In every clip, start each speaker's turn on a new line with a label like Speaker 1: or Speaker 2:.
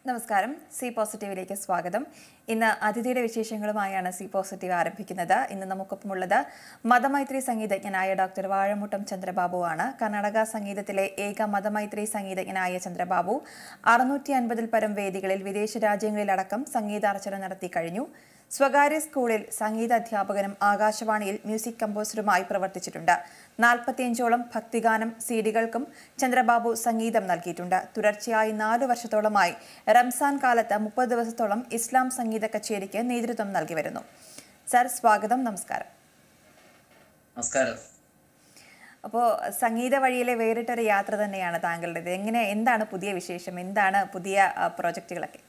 Speaker 1: നമസ്കാരം. സി പോസിറ്റീവിലേക്ക് സ്വാഗതം. ഇന്ന് അതിഥിയുടെ വിശേഷങ്ങളുമായാണ് സി പോസിറ്റീവ് ആരംഭിക്കുന്നത്. ഇന്ന് നമുക്കൊപ്പമുള്ളത് മതമൈത്രി സംഗീതജ്ഞനായ ഡോക്ടർ വാഴമുട്ടം ചന്ദ്രബാബു ആണ്. കർണാടക സംഗീതത്തിലെ ഏക മതമൈത്രി സംഗീതജ്ഞനായ ചന്ദ്രബാബു 650-ൽ പരം വേദികളിൽ വിദേശ രാജ്യങ്ങളിലടക്കം സംഗീതാർച്ചന നടത്തി കഴിഞ്ഞു. സ്വകാര്യ സ്കൂളിൽ സംഗീത അധ്യാപകനും ആകാശവാണിയിൽ മ്യൂസിക് കമ്പോസറുമായി പ്രവർത്തിച്ചിട്ടുണ്ട്. 45ഓളം ഭക്തിഗാനം സീഡികൾക്കും ചന്ദ്രബാബു സംഗീതം നൽകിയിട്ടുണ്ട്. തുടർച്ചയായി 4 വർഷത്തോളമായി റംസാൻ കാലത്ത് 30 ദിവസത്തോളം ഇസ്ലാം സംഗീത കച്ചേരിക്ക് നേതൃത്വം നൽകി വരുന്നു. സർ, സ്വാഗതം. നമസ്കാരം.
Speaker 2: നമസ്കാരം.
Speaker 1: അപ്പോൾ സംഗീത വഴിയിലെ വേറിട്ടൊരു യാത്ര തന്നെയാണ് താങ്കളുടേത്. എന്താണ് പുതിയ വിശേഷം? എന്താണ് പുതിയ പ്രോജക്റ്റുകളൊക്കെ?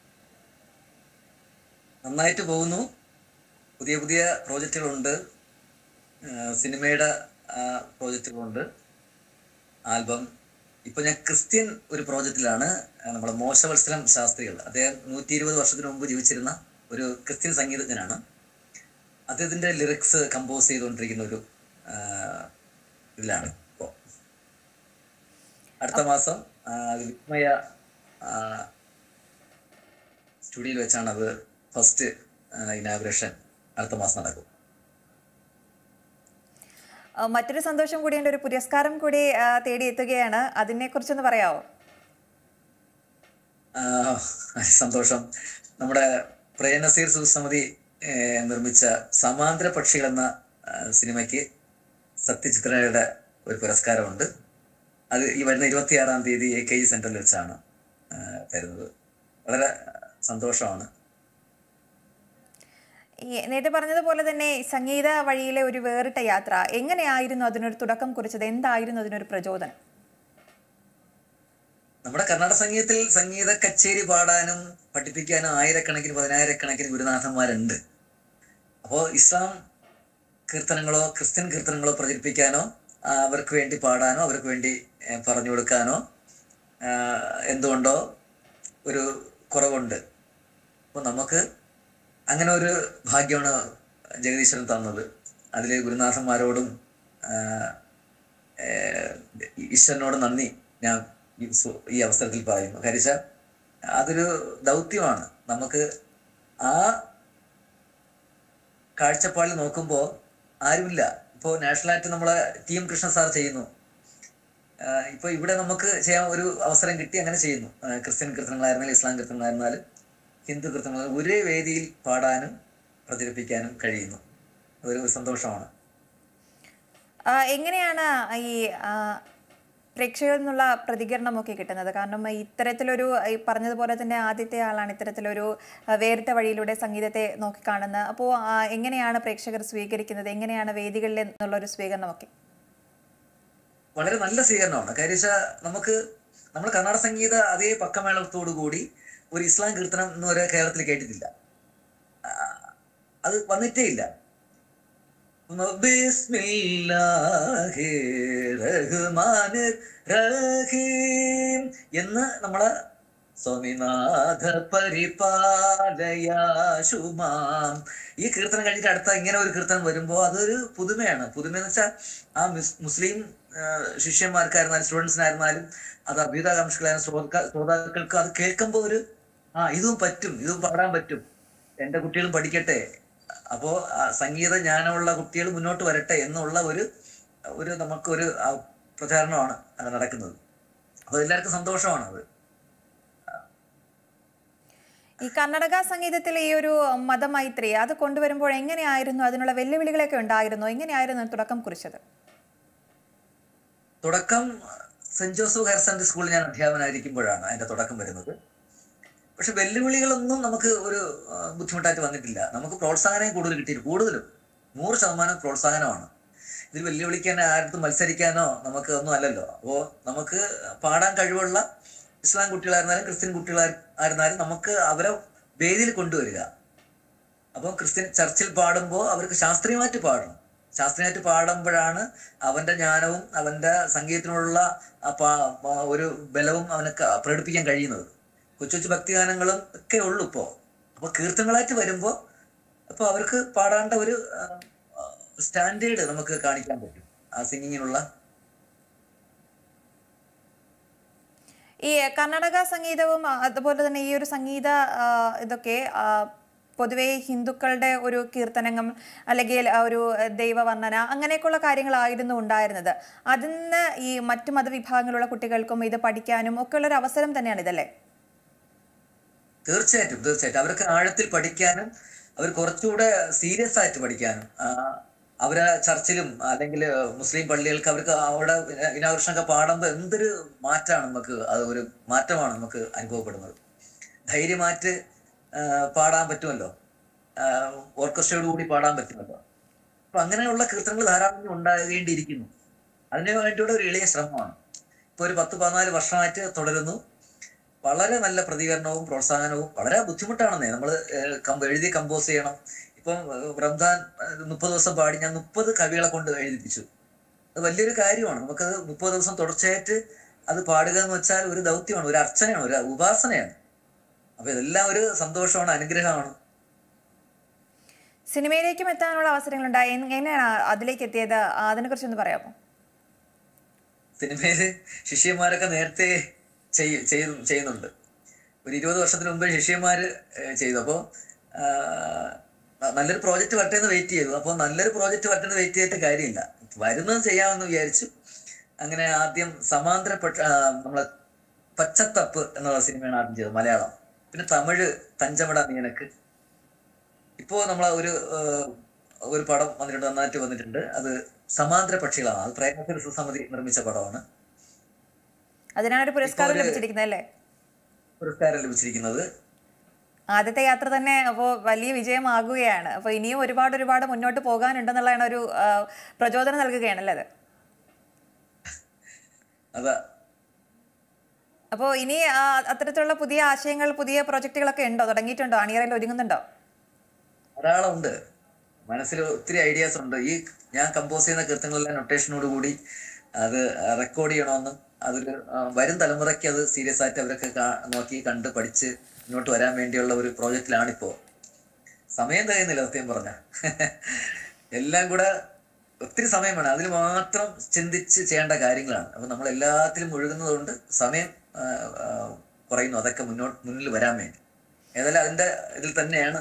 Speaker 2: നന്നായിട്ട് പോകുന്നു. പുതിയ പുതിയ പ്രോജക്റ്റുകളുണ്ട്. സിനിമയുടെ പ്രോജക്റ്റുകളുണ്ട്, ആൽബം. ഇപ്പൊ ഞാൻ ക്രിസ്ത്യൻ ഒരു പ്രോജക്റ്റിലാണ്. നമ്മുടെ മോശവത്സലം ശാസ്ത്രികൾ, അദ്ദേഹം 120 വർഷത്തിന് മുമ്പ് ജീവിച്ചിരുന്ന ഒരു ക്രിസ്ത്യൻ സംഗീതജ്ഞനാണ്. അദ്ദേഹത്തിന്റെ ലിറിക്സ് കമ്പോസ് ചെയ്തുകൊണ്ടിരിക്കുന്ന ഒരു ഇതിലാണ് ഇപ്പോൾ. അടുത്ത മാസം വിസ്മയ സ്റ്റുഡിയോയിൽ വെച്ചാണ് അത് ഫസ്റ്റ് ഇനാഗുറേഷൻ അടുത്ത മാസം നടക്കും.
Speaker 1: മറ്റൊരു സന്തോഷം കൂടിയുണ്ട്, ഒരു പുരസ്കാരം കൂടി തേടിയെത്തുകയാണ്. അതിനെ കുറിച്ചൊന്ന് പറയാമോ?
Speaker 2: സന്തോഷം. നമ്മുടെ പ്രേംനസീർ സുസമതി നിർമ്മിച്ച സമാന്തര പക്ഷികൾ എന്ന സിനിമയ്ക്ക് സത്യചിത്രയുടെ ഒരു പുരസ്കാരമുണ്ട്. അത് ഈ വരുന്ന 26-ാം തീയതി AKG സെന്ററിൽ വെച്ചാണ് തരുന്നത്. വളരെ സന്തോഷമാണ്.
Speaker 1: നേരത്തെ പറഞ്ഞതുപോലെ തന്നെ സംഗീത വഴിയിലെ ഒരു വേറിട്ട യാത്ര എങ്ങനെയായിരുന്നു അതിനൊരു തുടക്കം കുറിച്ചത്? എന്തായിരുന്നു അതിനൊരു പ്രചോദനം?
Speaker 2: നമ്മുടെ കർണാടക സംഗീതത്തിൽ സംഗീത കച്ചേരി പാടാനും പഠിപ്പിക്കാനും ആയിരക്കണക്കിന് 10,000-കണക്കിന് ഗുരുനാഥന്മാരുണ്ട്. അപ്പോൾ ഇസ്ലാം കീർത്തനങ്ങളോ ക്രിസ്ത്യൻ കീർത്തനങ്ങളോ പ്രചരിപ്പിക്കാനോ അവർക്ക് വേണ്ടി പാടാനോ അവർക്ക് വേണ്ടി പറഞ്ഞു കൊടുക്കാനോ എന്തുകൊണ്ടോ ഒരു കുറവുണ്ട്. അപ്പോൾ നമുക്ക് അങ്ങനെ ഒരു ഭാഗ്യമാണ് ജഗദീശ്വരൻ തന്നത്. അതിൽ ഗുരുനാഥന്മാരോടും ഈശ്വരനോടും നന്ദി ഞാൻ ഈ അവസരത്തിൽ പറയുന്നു. കാര്യം അതൊരു ദൗത്യമാണ്. നമുക്ക് ആ കാഴ്ചപ്പാടിൽ നോക്കുമ്പോൾ ആരുമില്ല. ഇപ്പോൾ നാഷണലായിട്ട് നമ്മളെ TM കൃഷ്ണ സാർ ചെയ്യുന്നു. ഇപ്പോൾ ഇവിടെ നമുക്ക് ചെയ്യാൻ ഒരു അവസരം കിട്ടി, അങ്ങനെ ചെയ്യുന്നു. ക്രിസ്ത്യൻ കീർത്തനങ്ങളായിരുന്നാലും ഇസ്ലാം കീർത്തനങ്ങളായിരുന്നാലും ഹിന്ദു കൃത്യങ്ങൾ ഒരേ വേദിയിൽ പാടാനും പ്രചരിപ്പിക്കാനും കഴിയുന്നു. അതൊരു സന്തോഷമാണ്.
Speaker 1: എങ്ങനെയാണ് ഈ പ്രേക്ഷകരിൽ നിന്നുള്ള പ്രതികരണമൊക്കെ കിട്ടുന്നത്? കാരണം ഇത്തരത്തിലൊരു പറഞ്ഞതുപോലെ തന്നെ ആദ്യത്തെ ആളാണ് ഇത്തരത്തിലൊരു വേറിട്ട വഴിയിലൂടെ സംഗീതത്തെ നോക്കിക്കാണുന്നത്. അപ്പോൾ എങ്ങനെയാണ് പ്രേക്ഷകർ സ്വീകരിക്കുന്നത്? എങ്ങനെയാണ് വേദികളിൽ നിന്നുള്ളൊരു സ്വീകരണമൊക്കെ?
Speaker 2: വളരെ നല്ല സ്വീകരണമാണ്. കാര്യം നമ്മൾ കർണാടക സംഗീത അതേ പക്കമേളത്തോടു കൂടി ഒരു ഇസ്ലാം കീർത്തനം എന്ന് വരെ കേരളത്തിൽ കേട്ടിട്ടില്ല. അത് വന്നിട്ടേ ഇല്ല. എന്ന് നമ്മളെ സ്വാമിനാഥ പരിപാലയാശുമാം ഈ കീർത്തനം കഴിഞ്ഞിട്ട് അടുത്ത ഇങ്ങനെ ഒരു കീർത്തനം വരുമ്പോൾ അതൊരു പുതുമയാണ്. പുതുമയെന്ന് വെച്ചാൽ ആ മുസ്ലിം ശിഷ്യന്മാർക്കായിരുന്നാലും സ്റ്റുഡൻസിനായിരുന്നാലും അത് അഭ്യുതാകാംക്ഷികളായ ശ്രോതാക്കൾക്ക് അത് കേൾക്കുമ്പോൾ ഒരു ഇതും പറ്റും, ഇതും പാടാൻ പറ്റും, എൻ്റെ കുട്ടികളും പഠിക്കട്ടെ, അപ്പോൾ സംഗീത ജ്ഞാനമുള്ള കുട്ടികൾ മുന്നോട്ട് വരട്ടെ എന്നുള്ള ഒരു നമുക്കൊരു പ്രചാരണമാണ് നടക്കുന്നത്. അപ്പോൾ എല്ലാവർക്കും സന്തോഷമാണ്. അത്
Speaker 1: ഈ കർണാടക സംഗീതത്തിലെ ഈ ഒരു മതമൈത്രി അത് കൊണ്ടുവരുമ്പോൾ എങ്ങനെയായിരുന്നു? അതിനുള്ള വെല്ലുവിളികളൊക്കെ ഉണ്ടായിരുന്നു? എങ്ങനെയായിരുന്നു തുടക്കം കുറിച്ചത്?
Speaker 2: തുടക്കം സെന്റ് ജോസഫ് ഹയർ സെക്കൻഡറി സ്കൂളിൽ ഞാൻ അധ്യാപകനായിരിക്കുമ്പോഴാണ് അതിന്റെ തുടക്കം വരുന്നത്. പക്ഷെ വെല്ലുവിളികളൊന്നും നമുക്ക് ഒരു ബുദ്ധിമുട്ടായിട്ട് വന്നിട്ടില്ല. നമുക്ക് പ്രോത്സാഹനം കൂടുതലും 100% പ്രോത്സാഹനമാണ്. ഇതിൽ വെല്ലുവിളിക്കാൻ ആർക്കും മത്സരിക്കാനോ നമുക്ക് ഒന്നും അല്ലല്ലോ. അപ്പോൾ നമുക്ക് പാടാൻ കഴിവുള്ള ഇസ്ലാം കുട്ടികളായിരുന്നാലും ക്രിസ്ത്യൻ കുട്ടികളായിരുന്നാലും നമുക്ക് അവരെ വേദിയിൽ കൊണ്ടുവരിക. അപ്പോൾ ക്രിസ്ത്യൻ ചർച്ചിൽ പാടുമ്പോൾ അവർക്ക് ശാസ്ത്രീയമായിട്ട് പാടണം. ശാസ്ത്രീയമായിട്ട് പാടുമ്പോഴാണ് അവന്റെ ജ്ഞാനവും അവന്റെ സംഗീതത്തിനുള്ള ഒരു ബലവും അവനക്ക് പ്രകടിപ്പിക്കാൻ കഴിയുന്നത്. കൊച്ചു ഭക്തിഗാനങ്ങളും ഒക്കെ ഉള്ളു ഇപ്പോൾ. അപ്പോൾ കീർത്തനങ്ങളായിട്ട് വരുമ്പോൾ അപ്പോൾ അവർക്ക് പാടേണ്ട ഒരു സ്റ്റാൻഡേർഡ് നമുക്ക് കാണിക്കാൻ പറ്റും ആ സിംഗിങ്ങിനുള്ള.
Speaker 1: ഈ കർണാടക സംഗീതവും അതുപോലെ തന്നെ ഈ ഒരു സംഗീത ഇതൊക്കെ പൊതുവെ ഹിന്ദുക്കളുടെ ഒരു കീർത്തനങ്ങൾ അല്ലെങ്കിൽ ഒരു ദൈവവർണ്ണന അങ്ങനെയൊക്കെയുള്ള കാര്യങ്ങളായിരുന്നു ഉണ്ടായിരുന്നത്. അതിന് ഈ മറ്റു മതവിഭാഗങ്ങളുള്ള കുട്ടികൾക്കും ഇത് പഠിക്കാനും ഒക്കെ ഉള്ള ഒരു അവസരം തന്നെയാണ് ഇതല്ലേ?
Speaker 2: തീർച്ചയായിട്ടും തീർച്ചയായിട്ടും അവർക്ക് ആഴത്തിൽ പഠിക്കാനും അവർ കുറച്ചുകൂടെ സീരിയസ് ആയിട്ട് പഠിക്കാനും അവരെ ചർച്ചിലും അല്ലെങ്കിൽ മുസ്ലിം പള്ളികൾക്ക് അവർക്ക് അവിടെ ഇനാഘോഷമൊക്കെ പാടുമ്പോൾ എന്തൊരു മാറ്റമാണ് നമുക്ക്, അത് ഒരു മാറ്റമാണ് നമുക്ക് അനുഭവപ്പെടുന്നത്. ധൈര്യമായിട്ട് പാടാൻ പറ്റുമല്ലോ, ഓർക്കസ്ട്രയോട് കൂടി പാടാൻ പറ്റുമല്ലോ. അപ്പൊ അങ്ങനെയുള്ള കീർത്തനങ്ങൾ ധാരാളം ഉണ്ടാകേണ്ടിയിരിക്കുന്നു. അതിനു വേണ്ടിയുള്ള ഒരു എളിയ ശ്രമമാണ് ഇപ്പൊ ഒരു 10-14 വർഷമായിട്ട് തുടരുന്നു. വളരെ നല്ല പ്രതികരണവും പ്രോത്സാഹനവും. വളരെ ബുദ്ധിമുട്ടാണെന്നേ, നമ്മൾ എഴുതി കമ്പോസ് ചെയ്യണം. ഇപ്പം റംസാൻ 30 ദിവസം പാടി ഞാൻ 30 കവികളെ കൊണ്ട് എഴുതിപ്പിച്ചു. അത് വലിയൊരു കാര്യമാണ്. നമുക്കത് 30 ദിവസം തുടർച്ചയായിട്ട് അത് പാടുക എന്ന് വെച്ചാൽ ഒരു ദൗത്യമാണ്, ഒരു അർച്ചനയാണ്, ഒരു ഉപാസനയാണ്. അപ്പൊ ഇതെല്ലാം ഒരു സന്തോഷമാണ്, അനുഗ്രഹമാണ്.
Speaker 1: സിനിമയിലേക്കും എത്താനുള്ള അവസരങ്ങളുണ്ടായി. എങ്ങനെയാണ് അതിലേക്ക് എത്തിയത്? അതിനെ കുറിച്ചൊന്ന് പറയാമോ?
Speaker 2: സിനിമയില് ശിഷ്യന്മാരൊക്കെ നേരത്തെ ചെയ്യുന്നുണ്ട്. ഒരു 20 വർഷത്തിന് മുമ്പ് ശിഷ്യന്മാര് ചെയ്തു. അപ്പോൾ നല്ലൊരു പ്രോജക്റ്റ് വരട്ടെന്ന് വെയിറ്റ് ചെയ്തു. അപ്പോൾ നല്ലൊരു പ്രോജക്റ്റ് വരട്ടെന്ന് വെയിറ്റ് ചെയ്തിട്ട് കാര്യമില്ല, വരുന്നത് ചെയ്യാമെന്ന് വിചാരിച്ചു. അങ്ങനെ ആദ്യം നമ്മളെ പച്ചത്തപ്പ് എന്നുള്ള സിനിമയാണ് ആദ്യം ചെയ്തത്, മലയാളം. പിന്നെ തമിഴ് തഞ്ചമട നീനക്ക്. ഇപ്പോ നമ്മളെ ഒരു പടം വന്നിട്ടുണ്ട്, നന്നായിട്ട് വന്നിട്ടുണ്ട്. അത് സമാന്തര പക്ഷികളാണ്. അത് പ്രേമത്തിൽ സുസമതി നിർമ്മിച്ച പടമാണ്.
Speaker 1: അതിനാണ് പുരസ്കാരം ലഭിച്ചിരിക്കുന്നത്.
Speaker 2: പുരസ്കാരം ലഭിച്ചിരിക്കുന്നത്
Speaker 1: ആദ്യത്തെ യാത്ര തന്നെ അപ്പോൾ വലിയ വിജയമാകുകയാണ്. അപ്പോൾ ഇനിയും ഒരുപാട് മുന്നോട്ട് പോകാനുണ്ടെന്നുള്ളതാണ് ഒരു പ്രചോദനം നൽകുകയാണല്ലേ അത്?
Speaker 2: അതാ.
Speaker 1: അപ്പോൾ ഇനി അത്തരത്തിലുള്ള പുതിയ ആശയങ്ങൾ, പുതിയ പ്രൊജക്ടുകളൊക്കെ ഉണ്ടോ? തുടങ്ങിയിട്ടുണ്ടോ? അണിയറയിൽ ഒരുങ്ങുന്നുണ്ടോ?
Speaker 2: ധാരാളം ഉണ്ട്. മനസ്സിൽ ഒത്തിരി ഐഡിയാസ് ഉണ്ട്. ഈ ഞാൻ കമ്പോസ് ചെയ്യുന്ന കീർത്തനങ്ങളെല്ലാം നൊട്ടേഷനോട് കൂടി അത് റെക്കോർഡ് ചെയ്യണമെന്നും അതൊരു വരും തലമുറയ്ക്ക് അത് സീരിയസ് ആയിട്ട് അവരൊക്കെ നോക്കി കണ്ട് പഠിച്ച് മുന്നോട്ട് വരാൻ വേണ്ടിയുള്ള ഒരു പ്രോജക്റ്റിലാണിപ്പോ. സമയം തികയുന്നില്ല സത്യം പറഞ്ഞ. എല്ലാം കൂടെ ഒത്തിരി സമയം വേണം. അതിൽ മാത്രം ചിന്തിച്ച് ചെയ്യേണ്ട കാര്യങ്ങളാണ്. അപ്പൊ നമ്മൾ എല്ലാത്തിലും മുഴുകുന്നത് കൊണ്ട് സമയം കുറയുന്നു. അതൊക്കെ മുന്നിൽ വരാൻ വേണ്ടി ഏതായാലും അതിന്റെ ഇതിൽ തന്നെയാണ്.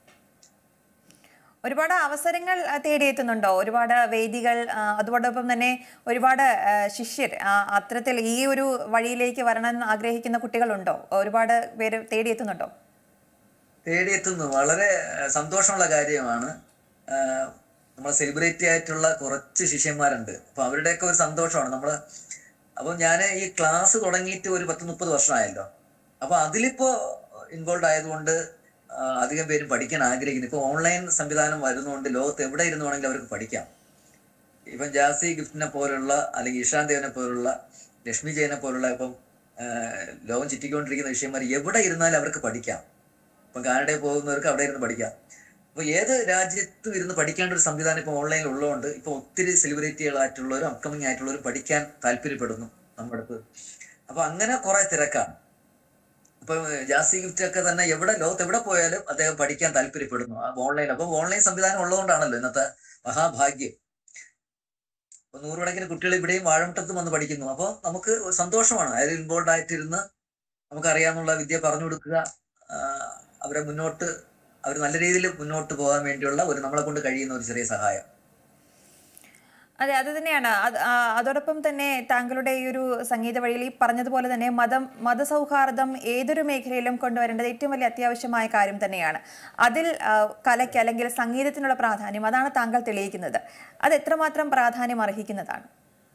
Speaker 1: ഒരുപാട് അവസരങ്ങൾ തേടിയെത്തുന്നുണ്ടോ? ഒരുപാട് വേദികൾ, അതോടൊപ്പം തന്നെ ഒരുപാട് ശിഷ്യർ അത്തരത്തിൽ ഈ ഒരു വഴിയിലേക്ക് വരണം ആഗ്രഹിക്കുന്ന കുട്ടികളുണ്ടോ? ഒരുപാട് പേര് തേടിയെത്തുന്നുണ്ടോ?
Speaker 2: തേടിയെത്തുന്നു. വളരെ സന്തോഷമുള്ള കാര്യമാണ്. നമ്മൾ സെലിബ്രിറ്റി ആയിട്ടുള്ള കുറച്ച് ശിഷ്യന്മാരുണ്ട്. അപ്പൊ അവരുടെയൊക്കെ ഒരു സന്തോഷമാണ് അപ്പൊ ഞാൻ ഈ ക്ലാസ് തുടങ്ങിയിട്ട് ഒരു 10-30 വർഷമായല്ലോ. അപ്പൊ അതിലിപ്പോ ഇൻവോൾവ് ആയതുകൊണ്ട് അധികം പേരും പഠിക്കാൻ ആഗ്രഹിക്കുന്നു. ഇപ്പൊ ഓൺലൈൻ സംവിധാനം വരുന്നതുകൊണ്ട് ലോകത്ത് എവിടെ ഇരുന്ന് വേണമെങ്കിലും അവർക്ക് പഠിക്കാം. ഇപ്പം ജാസി ഗിഫ്റ്റിനെ പോലുള്ള, അല്ലെങ്കിൽ ഇഷാൻ ദേവനെ പോലുള്ള, ലക്ഷ്മി ജയനെ പോലുള്ള ഇപ്പം ലോകം ചുറ്റിക്കൊണ്ടിരിക്കുന്ന വിഷയന്മാർ എവിടെ ഇരുന്നാലും അവർക്ക് പഠിക്കാം. ഇപ്പം കാനഡയിൽ പോകുന്നവർക്ക് അവിടെ ഇരുന്ന് പഠിക്കാം. അപ്പൊ ഏത് രാജ്യത്തും ഇരുന്ന് പഠിക്കേണ്ട ഒരു സംവിധാനം ഇപ്പൊ ഓൺലൈനിൽ ഉള്ളതുകൊണ്ട് ഇപ്പൊ ഒത്തിരി സെലിബ്രിറ്റികളായിട്ടുള്ളവരും അപ്കമിങ് ആയിട്ടുള്ളവരും പഠിക്കാൻ താല്പര്യപ്പെടുന്നു നമ്മുടെ അടുത്ത്. അപ്പൊ അങ്ങനെ കുറെ തിരക്കാണ്. ഇപ്പൊ ജാസി ഗിഫ്റ്റ് ഒക്കെ തന്നെ ലോകത്ത് എവിടെ പോയാലും അദ്ദേഹം പഠിക്കാൻ താല്പര്യപ്പെടുന്നു ഓൺലൈൻ. അപ്പൊ ഓൺലൈൻ സംവിധാനം ഉള്ളതുകൊണ്ടാണല്ലോ ഇന്നത്തെ മഹാഭാഗ്യം. അപ്പൊ 100 കണക്കിന് കുട്ടികൾ ഇവിടെയും വാഴമുട്ടത്തും വന്ന് പഠിക്കുന്നു. അപ്പൊ നമുക്ക് സന്തോഷമാണ്. അതിൽ ഇൻവോൾവ് ആയിട്ടിരുന്ന് നമുക്കറിയാവുന്ന വിദ്യ പറഞ്ഞു കൊടുക്കുക, അവരെ അവർ നല്ല രീതിയിൽ മുന്നോട്ട് പോകാൻ വേണ്ടിയുള്ള നമ്മളെ കൊണ്ട് കഴിയുന്ന ഒരു ചെറിയ സഹായം.
Speaker 1: അതെ, അത് തന്നെയാണ്. അതോടൊപ്പം തന്നെ താങ്കളുടെ ഈ ഒരു സംഗീത വഴിയിൽ ഈ പറഞ്ഞതുപോലെ തന്നെ മതസൗഹാർദ്ദം ഏതൊരു മേഖലയിലും കൊണ്ടുവരേണ്ടത് ഏറ്റവും വലിയ അത്യാവശ്യമായ കാര്യം തന്നെയാണ്. അതിൽ കലയ്ക്ക് അല്ലെങ്കിൽ സംഗീതത്തിനുള്ള പ്രാധാന്യം അതാണ് താങ്കൾ തെളിയിക്കുന്നത്. അത് എത്രമാത്രം പ്രാധാന്യം അർഹിക്കുന്നതാണ്?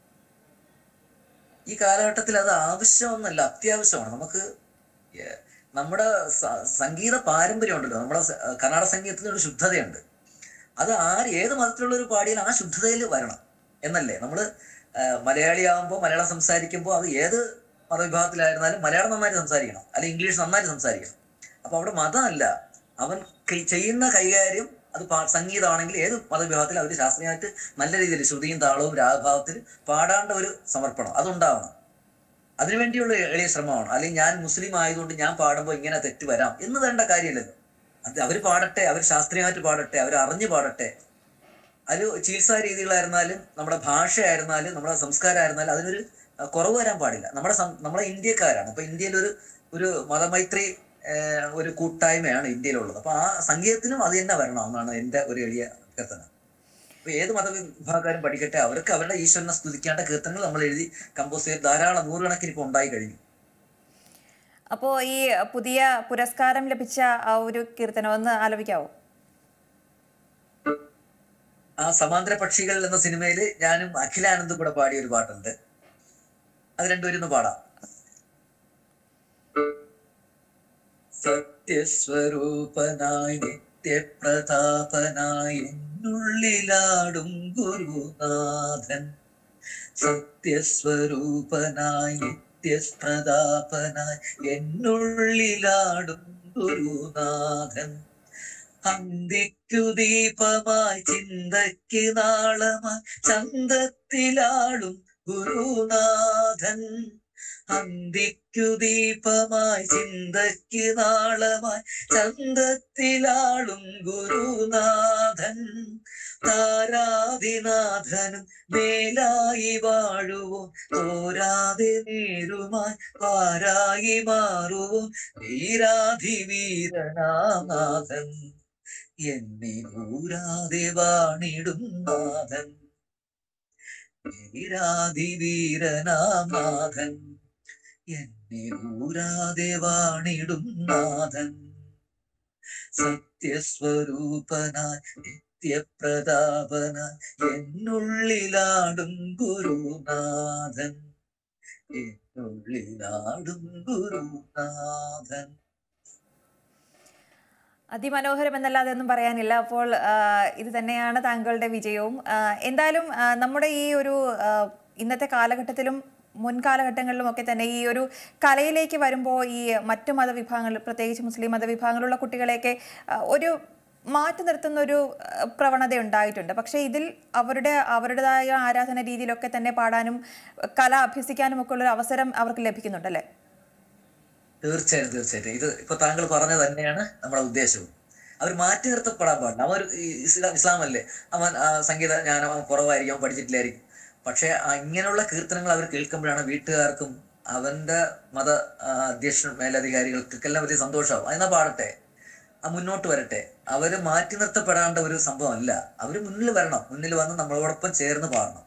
Speaker 2: ഈ കാലഘട്ടത്തിൽ അത് ആവശ്യമൊന്നല്ല, അത്യാവശ്യമാണ്. നമ്മുടെ സംഗീത പാരമ്പര്യം ഉണ്ടല്ലോ, നമ്മുടെ കർണാടക സംഗീതത്തിന് ഒരു ശുദ്ധതയുണ്ട്. അത് ഏത് മതത്തിലുള്ളൊരു പാടിയാൽ ആ ശുദ്ധതയിൽ വരണം എന്നല്ലേ. മലയാളിയാകുമ്പോൾ മലയാളം സംസാരിക്കുമ്പോൾ അത് ഏത് മതവിഭാഗത്തിലായിരുന്നാലും മലയാളം നന്നായിട്ട് സംസാരിക്കണം, അല്ലെങ്കിൽ ഇംഗ്ലീഷ് നന്നായിട്ട് സംസാരിക്കണം. അപ്പൊ അവിടെ മതമല്ല, അവൻ ചെയ്യുന്ന കൈകാര്യം അത് സംഗീതമാണെങ്കിൽ ഏത് മതവിഭാഗത്തിൽ അവർ ശാസ്ത്രീയമായിട്ട് നല്ല രീതിയിൽ ശ്രുതിയും താളവും രാഗഭാവത്തിൽ പാടാണ്ട ഒരു സമർപ്പണം അതുണ്ടാവണം. അതിനുവേണ്ടിയുള്ള എളിയ ശ്രമമാണ്. അല്ലെങ്കിൽ ഞാൻ മുസ്ലിം ആയതുകൊണ്ട് ഞാൻ പാടുമ്പോൾ ഇങ്ങനെ തെറ്റ് വരാം എന്ന് വേണ്ട കാര്യമില്ലല്ലോ. അവർ പാടട്ടെ, അവർ ശാസ്ത്രീയമായിട്ട് പാടട്ടെ, അവർ അറിഞ്ഞു പാടട്ടെ. അത് ചികിത്സാ രീതികളായിരുന്നാലും നമ്മുടെ ഭാഷയായിരുന്നാലും നമ്മുടെ സംസ്കാരമായിരുന്നാലും അതിനൊരു കുറവ് വരാൻ പാടില്ല. നമ്മളെ ഇന്ത്യക്കാരാണ്. അപ്പൊ ഇന്ത്യയിൽ ഒരു മതമൈത്രി ഒരു കൂട്ടായ്മയാണ് ഇന്ത്യയിലുള്ളത്. അപ്പൊ ആ സംഗീതത്തിനും അത് തന്നെ വരണം എന്നാണ് എൻ്റെ ഒരു എളിയ അഭ്യർത്ഥന. അപ്പൊ ഏത് മതവിഭാഗക്കാരും പഠിക്കട്ടെ, അവർക്ക് അവരുടെ ഈശ്വരനെ സ്തുതിക്കേണ്ട കീർത്തനങ്ങൾ നമ്മൾ എഴുതി കമ്പോസ് ചെയ്ത് ധാരാളം നൂറുകണക്കിന് ഇപ്പൊ ഉണ്ടായി കഴിഞ്ഞു.
Speaker 1: അപ്പോ ഈ പുതിയ പുരസ്കാരം ലഭിച്ച ആ ഒരു കീർത്തനം ഒന്ന് ആലപിക്കാവോ?
Speaker 2: ആ സമാന്തര പക്ഷികൾ എന്ന സിനിമയില് ഞാനും അഖിലാനന്ദും കൂടെ പാടിയ ഒരു പാട്ടുണ്ട്. അത് രണ്ടുപേരും ഒന്ന് പാടാം. സത്യസ്വരൂപനായി നിത്യപ്രതാപനായി എന്നുള്ളിലാടും ഗുരുനാഥൻ, സത്യസ്വരൂപനായി നിത്യപ്രതാപനായി എന്നുള്ളിലാടും ഗുരുനാഥൻ, അന്തിക്കു ദീപമായി ചിന്തയ്ക്ക് നാളമായി ചന്തത്തിലാടും ഗുരുനാഥൻ, അന്തിക്കു ദീപമായി ചിന്തയ്ക്ക് നാളമായി ചന്തത്തിലാളും ഗുരുനാഥൻ, താരാതിനാഥനും മേലായി വാഴുവോ തോരാതെ നേരുമായി പാരായി മാറുവോ വീരാധിവീരനാഥൻ, എന്നെ ഊരാതെ വാണിടും നാഥൻ, വീരാധിവീരനാഥൻ, എന്നെ ഊരാതെ വാണിടും നാഥൻ, സത്യസ്വരൂപനായി നിത്യപ്രതാപനായി എന്നുള്ളിലാടും ഗുരുനാഥൻ, എന്നുള്ളിലാടും ഗുരുനാഥൻ.
Speaker 1: അതിമനോഹരം എന്നല്ലാതെ ഒന്നും പറയാനില്ല. അപ്പോൾ ഇത് തന്നെയാണ് താങ്കളുടെ വിജയവും. എന്തായാലും നമ്മുടെ ഈ ഒരു ഇന്നത്തെ കാലഘട്ടത്തിലും മുൻകാലഘട്ടങ്ങളിലും ഒക്കെ തന്നെ ഈ ഒരു കലയിലേക്ക് വരുമ്പോൾ ഈ മറ്റു മതവിഭാഗങ്ങൾ, പ്രത്യേകിച്ച് മുസ്ലിം മതവിഭാഗങ്ങളുള്ള കുട്ടികളെയൊക്കെ ഒരു മാറ്റി നിർത്തുന്ന ഒരു പ്രവണത ഉണ്ടായിട്ടുണ്ട്. പക്ഷേ ഇതിൽ അവരുടേതായ ആരാധന രീതിയിലൊക്കെ തന്നെ പാടാനും കല അഭ്യസിക്കാനും ഒക്കെ ഉള്ളൊരു അവസരം അവർക്ക് ലഭിക്കുന്നുണ്ടല്ലേ?
Speaker 2: തീർച്ചയായിട്ടും. ഇത് ഇപ്പൊ താങ്കൾ പറഞ്ഞത് തന്നെയാണ് നമ്മുടെ ഉദ്ദേശവും. അവർ മാറ്റി നിർത്തപ്പെടാൻ പാടില്ല. അവൻ ഇസ്ലാമല്ലേ, അവൻ സംഗീത ജ്ഞാനം കുറവായിരിക്കും, അവൻ പഠിച്ചിട്ടില്ലായിരിക്കും. പക്ഷെ ഇങ്ങനെയുള്ള കീർത്തനങ്ങൾ അവർ കേൾക്കുമ്പോഴാണ് വീട്ടുകാർക്കും അവന്റെ മത അധ്യക്ഷ മേലധികാരികൾക്കെല്ലാം വലിയ സന്തോഷമാവും. എന്നാ പാടട്ടെ, മുന്നോട്ട് വരട്ടെ. അവര് മാറ്റി നിർത്തപ്പെടേണ്ട ഒരു സംഭവമല്ല. അവര് മുന്നിൽ വരണം, മുന്നിൽ വന്ന് നമ്മളോടൊപ്പം ചേർന്ന് പാടണം.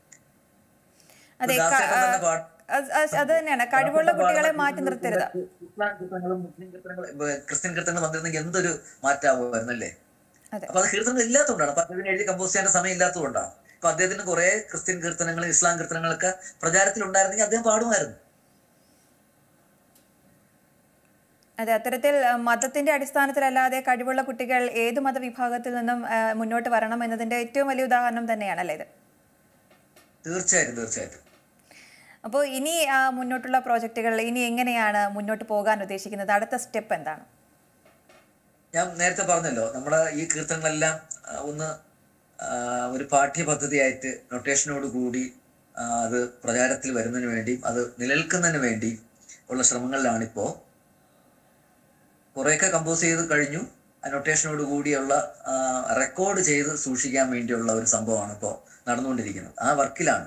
Speaker 1: അത് തന്നെയാണ്, കഴിവുള്ള കുട്ടികളെ മാറ്റി നിർത്തരുത്.
Speaker 2: ക്രിസ്ത്യൻ കീർത്തനങ്ങൾ വന്നിരുന്നെങ്കിൽ എന്തൊരു മാറ്റാവുമായിരുന്നല്ലേ. അപ്പൊ അത് കീർത്തനങ്ങൾ ഇല്ലാത്തതുകൊണ്ടാണ്, അപ്പൊ അദ്ദേഹത്തിന് എഴുതി കമ്പോസ് ചെയ്യാൻ സമയം ഇല്ലാത്തതുകൊണ്ടാണ്. അപ്പൊ അദ്ദേഹത്തിന് കുറെ ക്രിസ്ത്യൻ കീർത്തനങ്ങൾ, ഇസ്ലാം കീർത്തനങ്ങളൊക്കെ പ്രചാരത്തിൽ ഉണ്ടായിരുന്നെങ്കിൽ അദ്ദേഹം പാടുമായിരുന്നു.
Speaker 1: അതെ, അത്തരത്തിൽ മതത്തിന്റെ അടിസ്ഥാനത്തിലല്ലാതെ കഴിവുള്ള കുട്ടികൾ ഏത് മതവിഭാഗത്തിൽ നിന്നും മുന്നോട്ട് വരണം എന്നതിന്റെ ഏറ്റവും വലിയ ഉദാഹരണം തന്നെയാണല്ലേ ഇത്?
Speaker 2: തീർച്ചയായിട്ടും.
Speaker 1: അപ്പോൾ ഇനി മുന്നോട്ടുള്ള പ്രോജക്റ്റുകൾ ഇനി എങ്ങനെയാണ് മുന്നോട്ട് പോകാൻ ഉദ്ദേശിക്കുന്നത്? അടുത്ത സ്റ്റെപ്പ് എന്താണ്?
Speaker 2: ഞാൻ നേരത്തെ പറഞ്ഞല്ലോ, നമ്മുടെ ഈ കീർത്തനങ്ങളെല്ലാം ഒരു പാഠ്യപദ്ധതിയായിട്ട് നൊട്ടേഷനോട് കൂടി അത് പ്രചാരത്തിൽ വരുന്നതിന് വേണ്ടി, അത് നിലനിൽക്കുന്നതിന് വേണ്ടി ഉള്ള ശ്രമങ്ങളിലാണിപ്പോ. കുറേയൊക്കെ കമ്പോസ് ചെയ്ത് കഴിഞ്ഞു. നൊട്ടേഷനോട് കൂടിയുള്ള റെക്കോർഡ് ചെയ്ത് സൂക്ഷിക്കാൻ വേണ്ടിയുള്ള ഒരു സംഭവമാണ് ഇപ്പോൾ നടന്നുകൊണ്ടിരിക്കുന്നത്. ആ വർക്കിലാണ്.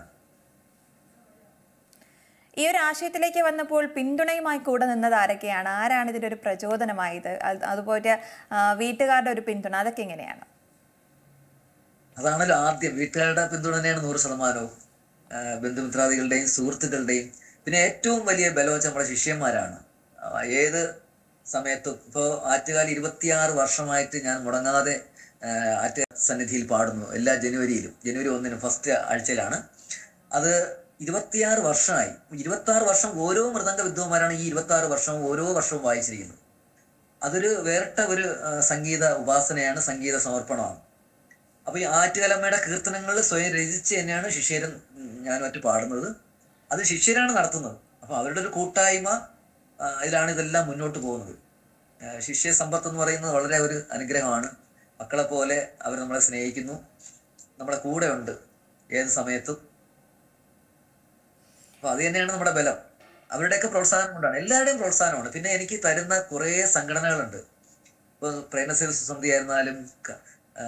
Speaker 1: ഈ ഒരു ആശയത്തിലേക്ക് വന്നപ്പോൾ പിന്തുണയുമായി കൂടെ നിന്നത് ആരൊക്കെയാണ്? ആരാണ് ഇതിനൊരു പ്രചോദനമായത്? അതുപോലെ വീട്ടുകാരുടെ ഒരു പിന്തുണ, അതൊക്കെ എങ്ങനെയാണ്?
Speaker 2: അതാണല്ലോ ആദ്യം. വീട്ടുകാരുടെ പിന്തുണ തന്നെയാണ് 100%. ബന്ധുമിത്രാദികളുടെയും സുഹൃത്തുക്കളുടെയും, പിന്നെ ഏറ്റവും വലിയ ബലം നമ്മുടെ ശിഷ്യന്മാരാണ്. ഏത് സമയത്തും ഇപ്പോൾ ആറ്റുകാലി 26 വർഷമായിട്ട് ഞാൻ മുടങ്ങാതെ ആറ്റ സന്നിധിയിൽ പാടുന്നു. എല്ലാ ജനുവരിയിലും, ജനുവരി 1 ഫസ്റ്റ് ആഴ്ചയിലാണ്. അത് 26 വർഷമായി. 26 വർഷം ഓരോ മൃദംഗ വിദ്വാന്മാരാണ് ഈ 26 വർഷവും ഓരോ വർഷവും വായിച്ചിരിക്കുന്നത്. അതൊരു വേറിട്ട ഒരു സംഗീത ഉപാസനയാണ്, സംഗീത സമർപ്പണമാണ്. അപ്പൊ ഈ ആറ്റുകലമ്മയുടെ കീർത്തനങ്ങൾ സ്വയം രചിച്ച് തന്നെയാണ് ശിഷ്യരും ഞാനും മറ്റു പാടുന്നത്. അത് ശിഷ്യരാണ് നടത്തുന്നത്. അപ്പൊ അവരുടെ ഒരു കൂട്ടായ്മ, ഇതിലാണ് ഇതെല്ലാം മുന്നോട്ട് പോകുന്നത്. ശിഷ്യ സമ്പത്ത് എന്ന് പറയുന്നത് വളരെ ഒരു അനുഗ്രഹമാണ്. മക്കളെ പോലെ അവർ നമ്മളെ സ്നേഹിക്കുന്നു, നമ്മളെ കൂടെ ഉണ്ട് ഏത് സമയത്തും. അപ്പൊ അത് തന്നെയാണ് നമ്മുടെ ബലം. അവരുടെയൊക്കെ പ്രോത്സാഹനം കൊണ്ടാണ്, എല്ലാവരുടെയും പ്രോത്സാഹനമാണ്. പിന്നെ എനിക്ക് തരുന്ന കുറേ സംഘടനകളുണ്ട്. ഇപ്പൊ പ്രേമസേവ സുസന്ധി ആയിരുന്നാലും,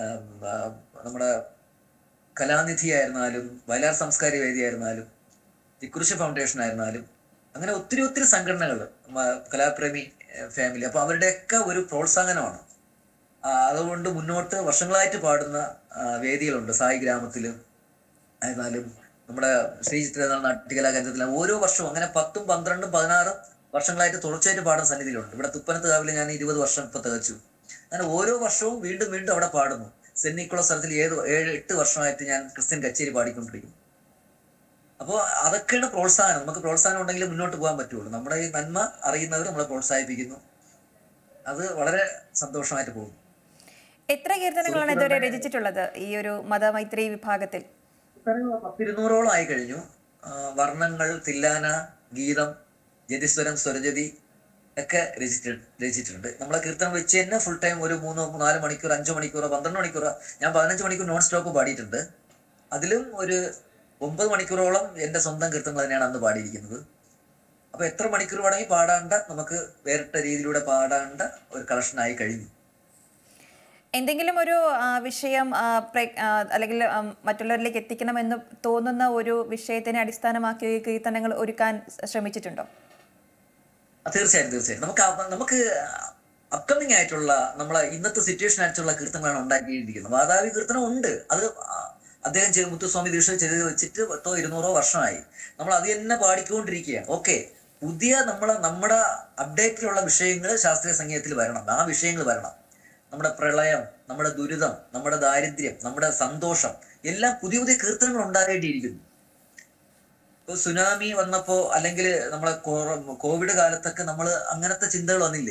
Speaker 2: നമ്മുടെ കലാനിധി ആയിരുന്നാലും, വയലാർ സംസ്കാര വേദി ആയിരുന്നാലും, തിക്കുറിശി ഫൗണ്ടേഷൻ ആയിരുന്നാലും അങ്ങനെ ഒത്തിരി ഒത്തിരി സംഘടനകൾ, കലാപ്രേമി ഫാമിലി, അപ്പൊ അവരുടെയൊക്കെ ഒരു പ്രോത്സാഹനമാണ്. അതുകൊണ്ട് മുന്നോട്ട് വർഷങ്ങളായിട്ട് പാടുന്ന വേദികളുണ്ട്. സായി ഗ്രാമത്തിലും ആയിരുന്നാലും നമ്മുടെ ശ്രീ ചിത്രനാൾ നാട്യകലാ കേന്ദ്രത്തിലും ഓരോ വർഷവും അങ്ങനെ 10ഉം 12ഉം 16 വർഷങ്ങളായിട്ട് തുടർച്ചയായിട്ട് പാടുന്ന സന്നിധിയിലുണ്ട്. ഇവിടെ തുപ്പനത്ത് കാവിൽ ഞാൻ 20 വർഷം ഇപ്പൊ തികച്ചു. അങ്ങനെ ഓരോ വർഷവും വീണ്ടും വീണ്ടും അവിടെ പാടുന്നു. സെന്റ് നിക്കോളാസ് സ്ഥലത്തിൽ 7-8 വർഷമായിട്ട് ഞാൻ ക്രിസ്ത്യൻ കച്ചേരി പാടിക്കൊണ്ടിരിക്കുന്നു. അപ്പോൾ അതൊക്കെയാണ് പ്രോത്സാഹനം. നമുക്ക് പ്രോത്സാഹനം ഉണ്ടെങ്കിൽ മുന്നോട്ട് പോകാൻ പറ്റുള്ളൂ. നമ്മുടെ ഈ നന്മ അറിയുന്നവർ നമ്മളെ പ്രോത്സാഹിപ്പിക്കുന്നു. അത് വളരെ സന്തോഷമായിട്ട് പോകുന്നു.
Speaker 1: എത്ര കീർത്തനങ്ങളാണ് ഇതുവരെ രചിച്ചിട്ടുള്ളത് ഈ ഒരു മതമൈത്രി വിഭാഗത്തിൽ?
Speaker 2: 200ഓളം ആയി കഴിഞ്ഞു. വർണ്ണങ്ങൾ, തില്ലാന, ഗീതം, ജതിസ്വരം, സ്വരജതി ഒക്കെ രചിച്ചിട്ടുണ്ട്. നമ്മളെ കീർത്തനം വെച്ച് തന്നെ ഫുൾ ടൈം ഒരു 3-4 മണിക്കൂർ, 5 മണിക്കൂറോ 12 മണിക്കൂറോ, ഞാൻ 15 മണിക്കൂർ നോൺ സ്റ്റോപ്പ് പാടിയിട്ടുണ്ട്. അതിലും ഒരു 9 മണിക്കൂറോളം എൻ്റെ സ്വന്തം കീർത്തനങ്ങൾ തന്നെയാണ് അന്ന് പാടിയിരിക്കുന്നത്. അപ്പൊ എത്ര മണിക്കൂർ വേണമെങ്കിൽ പാടാണ്ട, നമുക്ക് വേറിട്ട രീതിയിലൂടെ പാടാണ്ട ഒരു കളക്ഷനായി കഴിഞ്ഞു.
Speaker 1: എന്തെങ്കിലും ഒരു വിഷയം അല്ലെങ്കിൽ മറ്റുള്ളവരിലേക്ക് എത്തിക്കണമെന്ന് തോന്നുന്ന ഒരു വിഷയത്തിനെ അടിസ്ഥാനമാക്കി കീർത്തനങ്ങൾ ഒരുക്കാൻ ശ്രമിച്ചിട്ടുണ്ടോ?
Speaker 2: തീർച്ചയായും. നമുക്ക് അപ്കമിങ് ആയിട്ടുള്ള നമ്മളെ ഇന്നത്തെ സിറ്റുവേഷൻ ആയിട്ടുള്ള കീർത്തനങ്ങളാണ് ഉണ്ടാക്കിയിരിക്കുന്നത്. വാതാവി കീർത്തനം ഉണ്ട്. അത് അദ്ദേഹം മുത്തുസ്വാമി ദീക്ഷിത് ചെയ്ത് വെച്ചിട്ട് 200 വർഷമായി. നമ്മൾ അത് തന്നെ പാടിക്കൊണ്ടിരിക്കുകയാണ്. ഓക്കെ, പുതിയ നമ്മുടെ അപ്ഡേറ്റിലുള്ള വിഷയങ്ങൾ ശാസ്ത്രീയ സംഗീതത്തിൽ വരണം. ആ വിഷയങ്ങൾ വരണം. നമ്മുടെ പ്രളയം, നമ്മുടെ ദുരിതം, നമ്മുടെ ദാരിദ്ര്യം, നമ്മുടെ സന്തോഷം എല്ലാം പുതിയ പുതിയ കീർത്തനങ്ങൾ ഉണ്ടാകേണ്ടിയിരിക്കുന്നു. ഇപ്പൊ സുനാമി വന്നപ്പോ, അല്ലെങ്കിൽ നമ്മളെ കോവിഡ് കാലത്തൊക്കെ നമ്മൾ അങ്ങനത്തെ ചിന്തകൾ വന്നില്ലേ?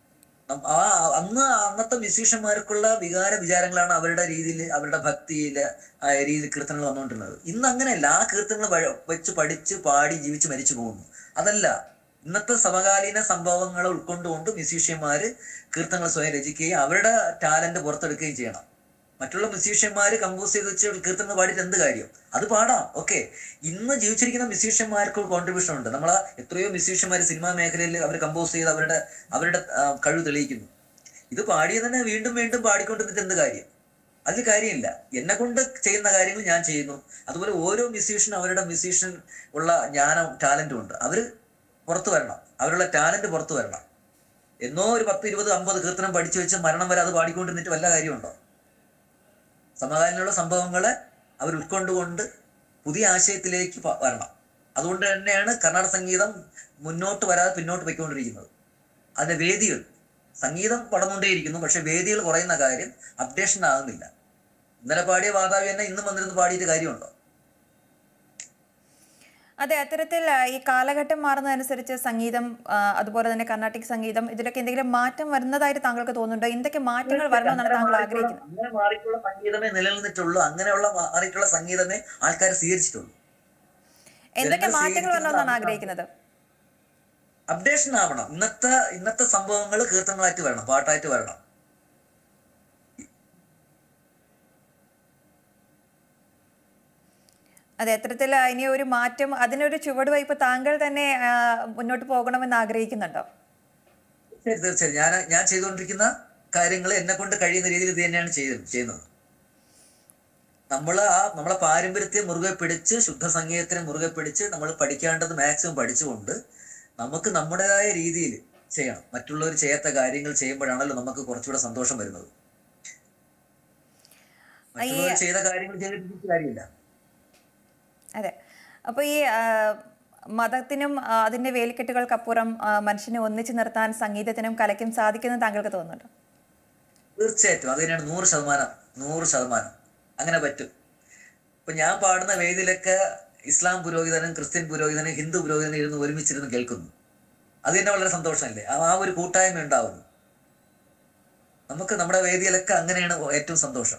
Speaker 2: അന്നത്തെ മ്യൂസീഷ്യന്മാർക്കുള്ള വിചാരങ്ങളാണ് അവരുടെ രീതിയിൽ, അവരുടെ ഭക്തിയില് രീതിയിൽ കീർത്തനങ്ങൾ വന്നുകൊണ്ടിരുന്നത്. ഇന്ന് അങ്ങനെയല്ല. ആ കീർത്തനങ്ങൾ വെച്ച് പഠിച്ച് പാടി ജീവിച്ച് മരിച്ചു പോകുന്നു. അതല്ല, ഇന്നത്തെ സമകാലീന സംഭവങ്ങൾ ഉൾക്കൊണ്ടുകൊണ്ട് മ്യൂസീഷ്യന്മാര് കീർത്തനങ്ങൾ സ്വയം രചിക്കുകയും അവരുടെ ടാലന്റ് പുറത്തെടുക്കുകയും ചെയ്യണം. മറ്റുള്ള മ്യൂസീഷ്യന്മാര് കമ്പോസ് ചെയ്ത് വെച്ച് കീർത്തനങ്ങൾ പാടിയിട്ട് എന്ത് കാര്യം? അത് പാടാം, ഓക്കെ. ഇന്ന് ജീവിച്ചിരിക്കുന്ന മ്യൂസീഷ്യന്മാർക്ക് കോൺട്രിബ്യൂഷൻ ഉണ്ട്. നമ്മളെ എത്രയോ മ്യൂസീഷ്യന്മാർ സിനിമാ മേഖലയിൽ അവർ കമ്പോസ് ചെയ്ത് അവരുടെ കഴിവ് തെളിയിക്കുന്നു. ഇത് പാടിയത് തന്നെ വീണ്ടും വീണ്ടും പാടിക്കൊണ്ടിരുന്നിട്ട് എന്ത് കാര്യം? അതിൽ കാര്യമില്ല. എന്നെ കൊണ്ട് ചെയ്യുന്ന കാര്യങ്ങൾ ഞാൻ ചെയ്യുന്നു. അതുപോലെ ഓരോ മ്യൂസീഷ്യനും അവരുടെ മ്യൂസീഷ്യൻ ഉള്ള ജ്ഞാനം, ടാലന്റും ഉണ്ട്. അവര് പുറത്തു വരണം. അവരുടെ ടാലന്റ് പുറത്തു വരണം. എന്നോ ഒരു 10, 20, 50 കീർത്തനം പഠിച്ചു വെച്ച് മരണം വരെ അത് പാടിക്കൊണ്ടിരുന്നിട്ട് വല്ല കാര്യമുണ്ടോ? സമകാലീനുള്ള സംഭവങ്ങളെ അവർ ഉൾക്കൊണ്ടുകൊണ്ട് പുതിയ ആശയത്തിലേക്ക് വരണം. അതുകൊണ്ട് തന്നെയാണ് കർണാടക സംഗീതം മുന്നോട്ട് വരാതെ പിന്നോട്ട് പോയിക്കൊണ്ടിരിക്കുന്നത്. അതിന്റെ വേദികൾ, സംഗീതം പടർന്നുകൊണ്ടേയിരിക്കുന്നു, പക്ഷെ വേദികൾ കുറയുന്ന കാര്യം അപ്ഡേഷൻ ആകുന്നില്ല. ഇന്നലെ പാടിയ വാതാവി തന്നെ ഇന്നും വന്നിരുന്ന് പാടിയിട്ട് കാര്യമുണ്ടോ?
Speaker 1: അതെ, അത്തരത്തിൽ ഈ കാലഘട്ടം മാറുന്നതനുസരിച്ച് സംഗീതം, അതുപോലെ തന്നെ കർണാട്ടിക് സംഗീതം, ഇതിലൊക്കെ എന്തെങ്കിലും മാറ്റം വരുന്നതായിട്ട് താങ്കൾക്ക് തോന്നുന്നുണ്ടോ? എന്തൊക്കെ മാറ്റങ്ങൾ വരണമെന്നാണ് താങ്കൾ ആഗ്രഹിക്കുന്നത്?
Speaker 2: അങ്ങനെ മാറിയിട്ടുള്ള സംഗീതമേ നിലനിന്നിട്ടുള്ളൂ. അങ്ങനെയുള്ള മാറിയിട്ടുള്ള സംഗീതമേ ആൾക്കാർ സ്വീകരിച്ചിട്ടുള്ളൂ.
Speaker 1: എന്തൊക്കെ മാറ്റങ്ങൾ വരണമെന്നാണ് ആഗ്രഹിക്കുന്നത്?
Speaker 2: അപ്ഡേഷൻ ആവണം. ഇന്നത്തെ സംഭവങ്ങൾ കീർത്തനങ്ങളായിട്ട് വരണം, പാട്ടായിട്ട് വരണം.
Speaker 1: അതെ, അത്തരത്തിൽ ഇനി ഒരു മാറ്റം, അതിനൊരു ചുവടുവയ്പ് താങ്കൾ തന്നെ മുന്നോട്ട് പോകണമെന്ന് ആഗ്രഹിക്കുന്നുണ്ടോ?
Speaker 2: തീർച്ചയായും. ഞാൻ ചെയ്തുകൊണ്ടിരിക്കുന്ന കാര്യങ്ങൾ എന്നെ കൊണ്ട് കഴിയുന്ന രീതിയിൽ ഇത് തന്നെയാണ് ചെയ്യുന്നത്. നമ്മളെ പാരമ്പര്യത്തെ മുറുകെ പിടിച്ച്, ശുദ്ധ സംഗീതത്തിനെ മുറുകെ പിടിച്ച് നമ്മൾ പഠിക്കേണ്ടത് മാക്സിമം പഠിച്ചുകൊണ്ട് നമുക്ക് നമ്മുടേതായ രീതിയിൽ ചെയ്യണം. മറ്റുള്ളവർ ചെയ്യാത്ത കാര്യങ്ങൾ ചെയ്യുമ്പോഴാണല്ലോ നമുക്ക് കുറച്ചുകൂടെ സന്തോഷം വരുന്നത്. മറ്റുള്ളവർ ചെയ്ത കാര്യങ്ങൾ ചെയ്തിട്ട് കാര്യമില്ല.
Speaker 1: അതെ, അപ്പോൾ ഈ മതത്തിനും അതിൻ്റെ വേലിക്കെട്ടുകൾക്കപ്പുറം മനുഷ്യനെ ഒന്നിച്ചു നിർത്താൻ സംഗീതത്തിനും കലയ്ക്കും സാധിക്കുമെന്ന് താങ്കൾക്ക് തോന്നുന്നുണ്ടോ?
Speaker 2: തീർച്ചയായിട്ടും. അത് തന്നെയാണ് 100% അങ്ങനെ പറ്റും. ഇപ്പൊ ഞാൻ പാടുന്ന വേദിയിലൊക്കെ ഇസ്ലാം പുരോഹിതനും ക്രിസ്ത്യൻ പുരോഹിതനും ഹിന്ദു പുരോഹിതനും ഇരുന്ന് ഒരുമിച്ചിരുന്ന് കേൾക്കുന്നു. അത് തന്നെ വളരെ സന്തോഷമല്ലേ? ആ ഒരു കൂട്ടായ്മ ഉണ്ടാവുന്നു. നമുക്ക് നമ്മുടെ വേദിയിലൊക്കെ അങ്ങനെയാണ് ഏറ്റവും സന്തോഷം.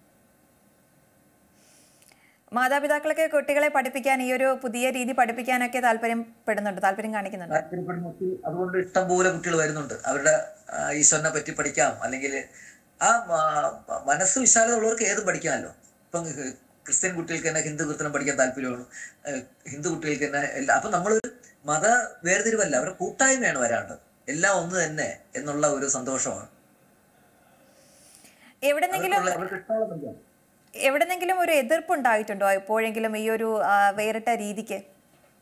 Speaker 1: മാതാപിതാക്കളൊക്കെ കുട്ടികളെ പഠിപ്പിക്കാൻ, ഈ ഒരു പുതിയ രീതി പഠിപ്പിക്കാനൊക്കെ താല്പര്യം കാണിക്കുന്നുണ്ട്.
Speaker 2: അതുകൊണ്ട് ഇഷ്ടം പോലെ കുട്ടികൾ വരുന്നുണ്ട്. അവരുടെ ഈശ്വരനെ പറ്റി പഠിക്കാം, അല്ലെങ്കിൽ ആ മനസ്സ് വിശാലത ഉള്ളവർക്ക് ഏതും പഠിക്കാമല്ലോ. ഇപ്പം ക്രിസ്ത്യൻ കുട്ടികൾക്ക് തന്നെ ഹിന്ദു കീർത്തനം പഠിക്കാൻ താല്പര്യമാണ്, ഹിന്ദു കുട്ടികൾക്ക് തന്നെ എല്ലാം. അപ്പൊ നമ്മളൊരു മത വേർതിരിവല്ല, അവരുടെ കൂട്ടായ്മയാണ് വരാണ്ട്. എല്ലാം ഒന്ന് തന്നെ എന്നുള്ള ഒരു സന്തോഷമാണ്.
Speaker 1: എവിടെന്നെങ്കിലും ഒരു എതിർപ്പ് ഉണ്ടായിട്ടുണ്ടോ എപ്പോഴെങ്കിലും ഈ ഒരു വേറിട്ട രീതിക്ക്?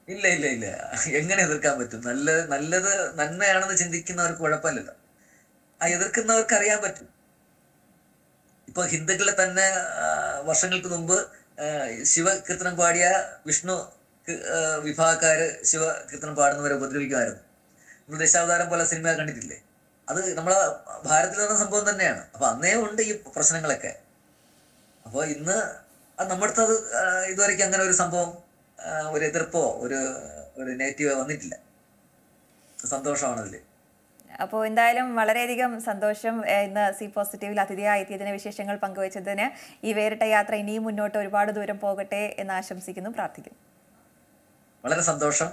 Speaker 2: ഇല്ല ഇല്ല ഇല്ല, എങ്ങനെ എതിർക്കാൻ പറ്റും? നല്ലത് നന്മയാണെന്ന് ചിന്തിക്കുന്നവർക്ക് കുഴപ്പമില്ലല്ലോ. ആ എതിർക്കുന്നവർക്ക് അറിയാൻ പറ്റും. ഇപ്പൊ ഹിന്ദുക്കളെ തന്നെ വർഷങ്ങൾക്ക് മുമ്പ് ശിവകീർത്തനം പാടിയ വിഷ്ണു വിഭാഗക്കാര് ശിവകീർത്തനം പാടുന്നവരെ ഉപദ്രവിക്കുമായിരുന്നു. നമ്മൾ ദശാവതാരം പോലെ സിനിമ കണ്ടിട്ടില്ലേ? അത് നമ്മളെ ഭാരതത്തിൽ നടന്ന സംഭവം തന്നെയാണ്. അപ്പൊ അന്നേ ഉണ്ട് ഈ പ്രശ്നങ്ങളൊക്കെ. അപ്പോൾ ഇന്ന് നമ്മുടെ അടുത്ത് അത് ഇതുവരെയ്ക്ക് അങ്ങനെ ഒരു സംഭവം, ഒരു എതിർപ്പോ ഒരു നെഗറ്റീവോ വന്നിട്ടില്ല. സന്തോഷമാണ് അതില്.
Speaker 1: അപ്പോൾ എന്തായാലും വളരെയധികം സന്തോഷം ഇന്ന് സി പോസിറ്റീവിൽ അതിഥിയായി എത്തിയതിന്, വിശേഷങ്ങൾ പങ്കുവച്ചതിന്. ഈ വേറിട്ട യാത്ര ഇനിയും മുന്നോട്ട് ഒരുപാട് ദൂരം പോകട്ടെ എന്ന് ആശംസിക്കുന്നു, പ്രാർത്ഥിക്കുന്നു.
Speaker 2: വളരെ സന്തോഷം.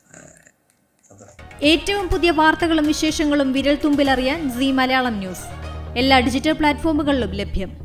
Speaker 3: ഏറ്റവും പുതിയ വാർത്തകളും വിശേഷങ്ങളും വിരൽ തുമ്പിലറിയാൻ സീ മലയാളം ന്യൂസ് എല്ലാ ഡിജിറ്റൽ പ്ലാറ്റ്ഫോമുകളിലും ലഭ്യം.